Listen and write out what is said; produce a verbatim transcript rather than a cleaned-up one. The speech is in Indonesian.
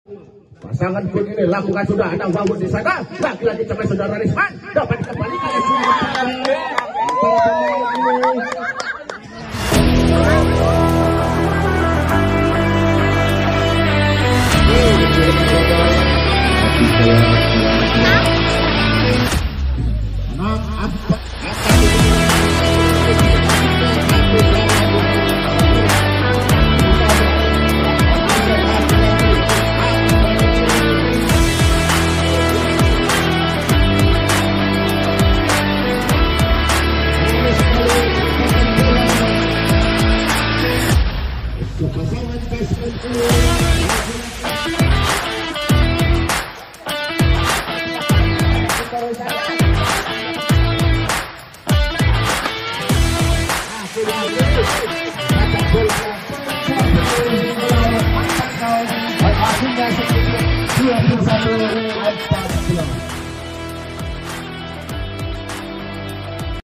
Pasangan pun ini lakukan sudah ada bangun di sana. Laki-laki cepat saudara Risman dapat kembalikan ke sini. Dua puluh satu